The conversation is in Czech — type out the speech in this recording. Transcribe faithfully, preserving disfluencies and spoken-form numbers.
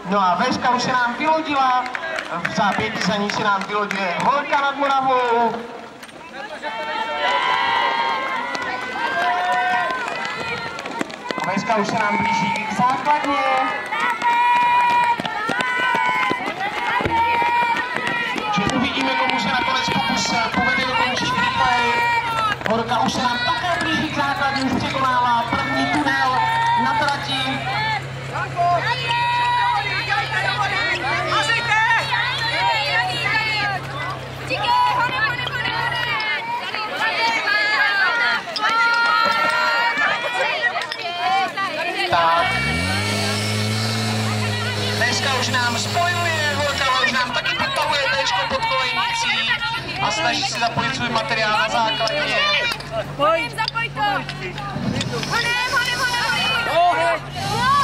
No a Véška už se nám vylodila, v zápětí za ní se nám vyloduje Holka nad Moravou. Véška už se nám blíží k základně. Že uvidíme, komu se nakonec pokus povede dokončit rychleji. Holka už se nám také blíží k základně, už překonává první tunel na trati. Tak. Dneska už nám spojuje, Holka už nám taky podpavuje téčko pod kolejnicí a snaží se zapojit svůj materiál na základně. Zapoj to! Honem, honem, honem, honem!